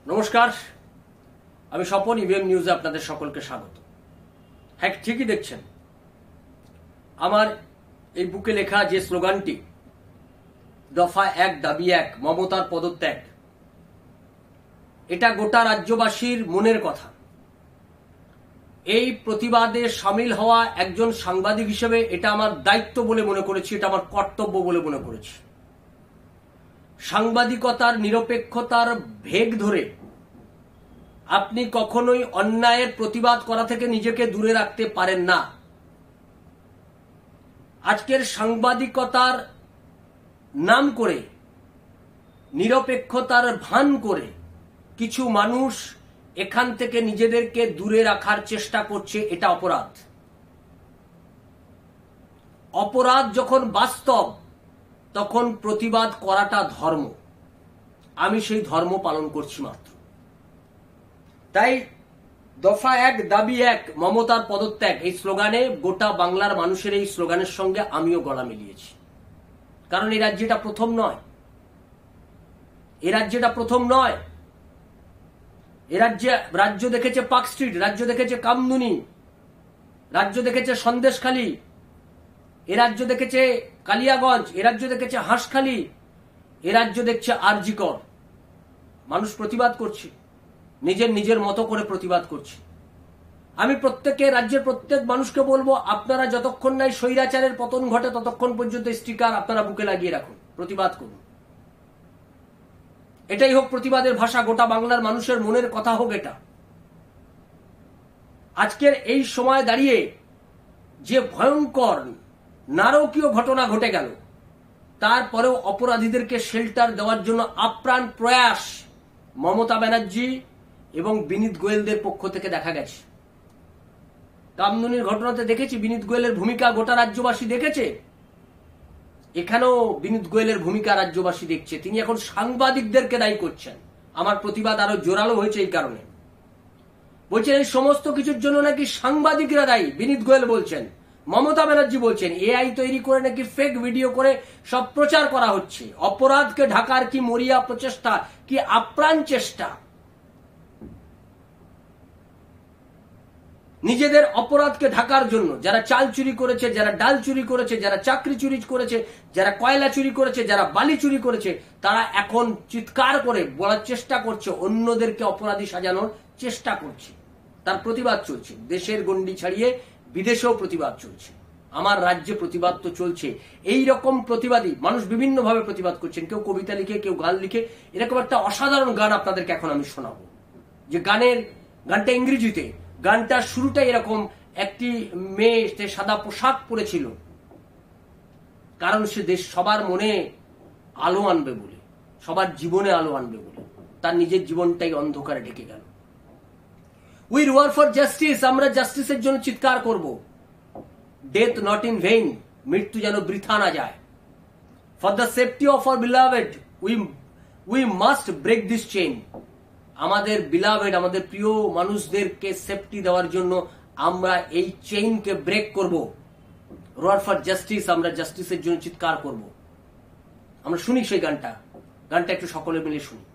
নমস্কার, আমি স্বপন, ইভিএম নিউজে আপনাদের সকলকে স্বাগত। হ্যাঁ, ঠিকই দেখছেন, আমার এই বুকে লেখা যে স্লোগানটি দফা ১ দাবি ১ মমতার পদত্যাগ, এটা গোটা রাজ্যবাসীর মনের কথা। এই প্রতিবাদে সামিল হওয়া একজন সাংবাদিক হিসেবে এটা আমার দায়িত্ব বলে মনে করেছি, এটা আমার কর্তব্য বলে মনে করেছি। সাংবাদিকতার নিরপেক্ষতার ভেগ ধরে আপনি কখনোই অন্যায়ের প্রতিবাদ করা থেকে নিজেকে দূরে রাখতে পারেন না। আজকের সাংবাদিকতার নাম করে, নিরপেক্ষতার ভান করে কিছু মানুষ এখান থেকে নিজেদেরকে দূরে রাখার চেষ্টা করছে, এটা অপরাধ। অপরাধ যখন বাস্তব, তখন প্রতিবাদ করাটা ধর্ম। আমি সেই ধর্ম পালন করছি মাত্র। তাই দফা ১ দাবি ১ মমতার পদত্যাগ এই স্লোগানে, গোটা বাংলার মানুষের এই স্লোগানের সঙ্গে আমিও গলা মিলিয়েছি। কারণ এই রাজ্যটা প্রথম নয়, এ রাজ্যটা প্রথম নয়। এ রাজ্য দেখেছে পার্ক স্ট্রিট, রাজ্য দেখেছে কামদুনি, রাজ্য দেখেছে সন্দেশখালী, এ রাজ্য দেখেছে কালিয়াগঞ্জ, এ রাজ্য দেখেছে হাঁসখালী, এ রাজ্য দেখছে আরজি কর। মানুষ প্রতিবাদ করছে, নিজের নিজের মতো করে প্রতিবাদ করছে। আমি রাজ্যের প্রত্যেক মানুষকে বলবো, আপনারা যতক্ষণ নাই স্বৈরাচারের পতন ঘটে ততক্ষণ পর্যন্ত স্টিকার আপনারা বুকে লাগিয়ে রাখুন, প্রতিবাদ করুন। এটাই হোক প্রতিবাদের ভাষা, গোটা বাংলার মানুষের মনের কথা হোক এটা। আজকের এই সময় দাঁড়িয়ে যে ভয়ঙ্কর নারকীয় ঘটনা ঘটে গেল, তারপরেও অপরাধীদেরকে শেল্টার দেওয়ার জন্য আপ্রাণ প্রয়াস মমতা ব্যানার্জি এবং বিনীত গোয়েলদের পক্ষ থেকে দেখা গেছে। কামদুনির ঘটনাতে দেখেছি বিনীত গোয়েলের ভূমিকা গোটা রাজ্যবাসী দেখেছে, এখানেও বিনীত গোয়েলের ভূমিকা রাজ্যবাসী দেখছে। তিনি এখন সাংবাদিকদেরকে দায়ী করছেন। আমার প্রতিবাদ আরো জোরালো হয়েছে এই কারণে। বলছেন এই সমস্ত কিছুর জন্য নাকি সাংবাদিকরা দায়ী। বিনীত গোয়েল বলছেন, মমতা ব্যানার্জি বলছেন এআই তৈরি করে নাকি ফেক ভিডিও করে সব প্রচার করা হচ্ছে। অপরাধকে ঢাকার কি মরিয়া প্রচেষ্টা, কি আপ্রাণ চেষ্টা। নিজেদের অপরাধকে ঢাকার জন্য যারা চাল চুরি করেছে, যারা ডাল চুরি করেছে, যারা চাকরি চুরি করেছে, যারা কয়লা চুরি করেছে, যারা বালি চুরি করেছে, তারা এখন চিৎকার করে বলার চেষ্টা করছে, অন্যদেরকে অপরাধী সাজানোর চেষ্টা করছে। তার প্রতিবাদ চলছে, দেশের গণ্ডি ছাড়িয়ে বিদেশেও প্রতিবাদ চলছে। আমার রাজ্যে প্রতিবাদ তো চলছে। এই রকম প্রতিবাদী মানুষ বিভিন্ন ভাবে প্রতিবাদ করছেন, কেউ কবিতা লিখে, কেউ গান লিখে। এরকম একটা অসাধারণ গান আপনাদেরকে এখন আমি শোনাবো, যে গানটা ইংরেজিতে। গানটার শুরুটাই এরকম, একটি মেয়ে সে সাদা পোশাক পরেছিল, কারণ সে সবার মনে আলো আনবে বলে, সবার জীবনে আলো আনবে বলে তার নিজের জীবনটাই অন্ধকারে ঢেকে গেল। উই রোয়ার ফর জাস্টিস, আমরা জাস্টিসের জন্য চিৎকার করব। ডেথ নট ইন ভেইন, মৃত্যু যেন বৃথা না যায়। For the safety of our beloved we must break this chain. আমাদের বিলাভেড, আমাদের প্রিয় মানুষদেরকে সেফটি দেওয়ার জন্য আমরা এই চেইনকে ব্রেক করব। রোয়ার ফর জাস্টিস, আমরা জাস্টিসের জন্য চিৎকার করব। আমরা শুনি সেই গানটা একটু সকলে মিলে শুনি।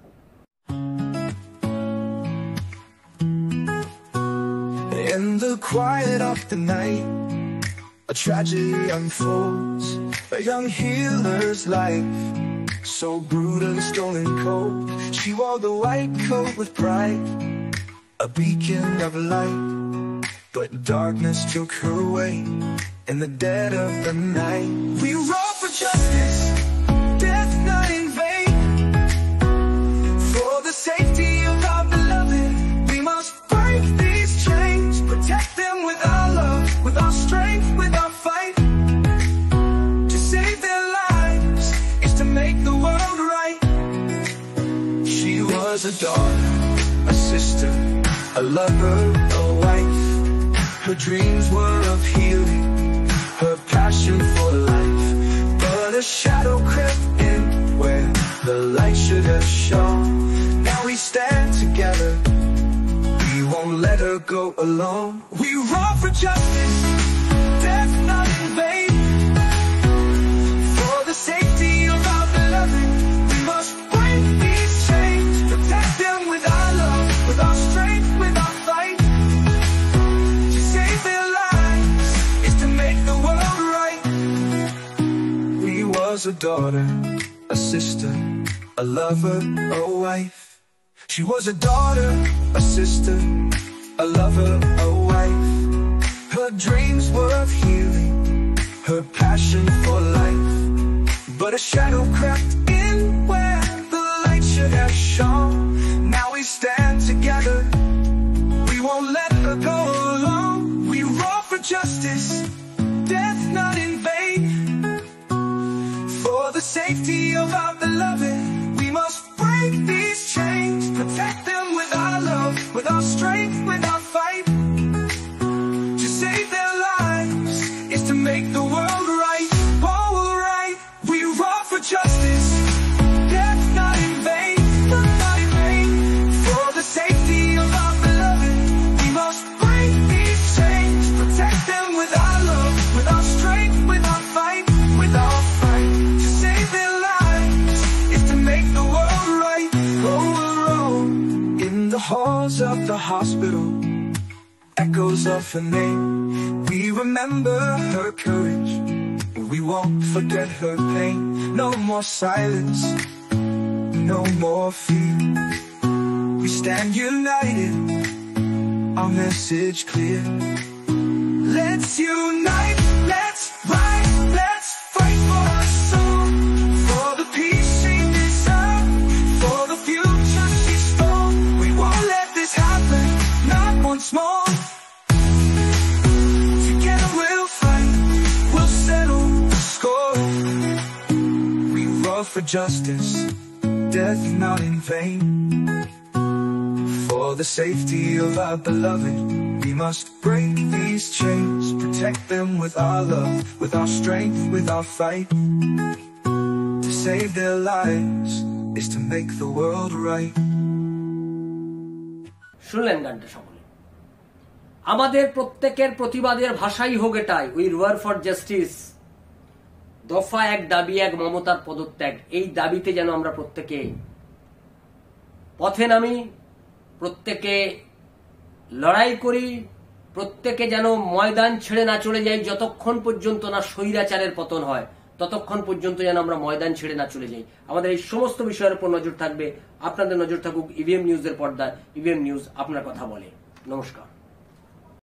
In the quiet of the night, a tragedy unfolds. A young healer's life, so brutally stolen cold. She wore the white coat with pride, a beacon of light, but darkness took her away in the dead of the night. We roar for justice, death not in vain. For the safety of our beloved, we must break these chains, protect them with our love, with our strength, with our fight. To save their lives is to make the world right. She was a daughter, a sister, a lover, a wife. Her dreams were of healing, her passion for life. But a shadow crept in where the light should have shone. Now we stand together, we won't let her go alone. We roar for justice, death not in vain. For the safety of our beloved, we must break these chains, protect them with our a daughter, a sister, a lover, a wife. She was a daughter, a sister, a lover, a wife. Her dreams were of healing, her passion for life. But a shadow crept in where the light should have shone. Now we stand together, we won't let her go alone. We roar for justice, death not in vain. For the safety of our beloved, we must break these chains. Protect them with our love, with our strength, with our fight. To save their lives is to make the world right. All right, we roar for justice, death not in vain, not in vain. For the safety of our beloved, we must break these chains. Protect them with our love, with our strength, with our fight, with our fight. To save their lives is to make the world right. Oh, in the halls of the hospital, echoes of her name. We remember her courage, we won't forget her pain. No more silence, no more fear. We stand united, our message clear. Let's unite, let's rise, let's fight for our soul. For the peace she deserves, for the future she stole. We won't let this happen, not once more. Together we'll fight, we'll settle the score. We roar for justice, death not in vain. For the safety of our beloved, we must break these chains. Protect them with our love, with our strength, with our fight. To save their lives is to make the world right. শুনলেন গানটা সকলে। আমাদের প্রত্যেকের প্রতিবাদের ভাষাই হোক এটাই, we রোয়ার ফর জাস্টিস। দফা এক, দাবি এক, মমতার পদত্যাগ। এই দাবিতে যেন আমরা প্রত্যেকে পথে নামি, প্রত্যেকে লড়াই করি, প্রত্যেকে যেন ময়দান ছেড়ে না চলে যাই যতক্ষণ পর্যন্ত না স্বৈরাচারের পতন হয়, ততক্ষণ পর্যন্ত যেন আমরা ময়দান ছেড়ে না চলে যাই। আমাদের এই সমস্ত বিষয়ের উপর নজর থাকবে, আপনাদের নজর থাকুক ইভিএম নিউজের পর্দায়। ইভিএম নিউজ আপনার কথা বলে। নমস্কার।